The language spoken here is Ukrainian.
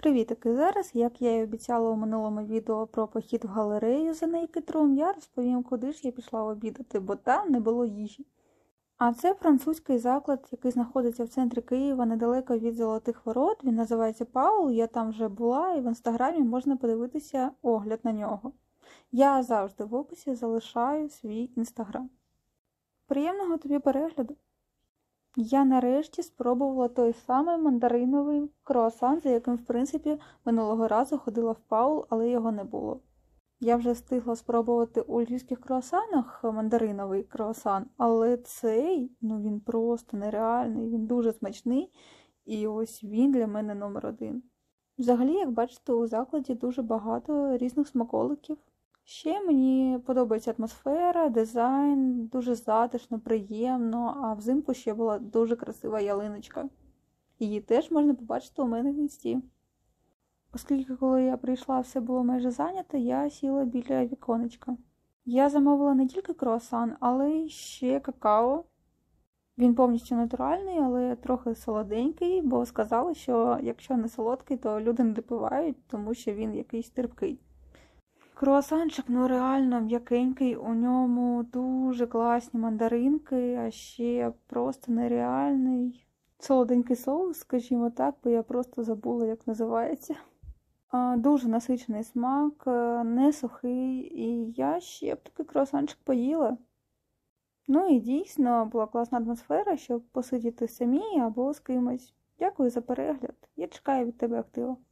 Привітики! Зараз, як я і обіцяла у минулому відео про похід в галерею за Naked Room, я розповім, куди ж я пішла обідати, бо там не було їжі. А це французький заклад, який знаходиться в центрі Києва, недалеко від Золотих Ворот. Він називається Паул, я там вже була, і в інстаграмі можна подивитися огляд на нього. Я завжди в описі залишаю свій інстаграм. Приємного тобі перегляду! Я нарешті спробувала той самий мандариновий круасан, за яким, в принципі, минулого разу ходила в Паул, але його не було. Я вже встигла спробувати у львівських круасанах мандариновий круасан, але цей, він просто нереальний, він дуже смачний, і ось він для мене номер один. Взагалі, як бачите, у закладі дуже багато різних смаколиків. Ще мені подобається атмосфера, дизайн, дуже затишно, приємно, а взимку ще була дуже красива ялиночка. Її теж можна побачити у мене в інсті. Оскільки, коли я прийшла, все було майже зайнято, я сіла біля віконечка. Я замовила не тільки круасан, але й ще какао. Він повністю натуральний, але трохи солоденький, бо сказали, що якщо не солодкий, то люди не допивають, тому що він якийсь терпкий. Круасанчик, реально м'якенький, у ньому дуже класні мандаринки, а ще просто нереальний солоденький соус, скажімо так, бо я просто забула, як називається. Дуже насичений смак, не сухий, і я ще б такий круасанчик поїла. І дійсно була класна атмосфера, щоб посидіти самі або з кимось. Дякую за перегляд, я чекаю від тебе активу.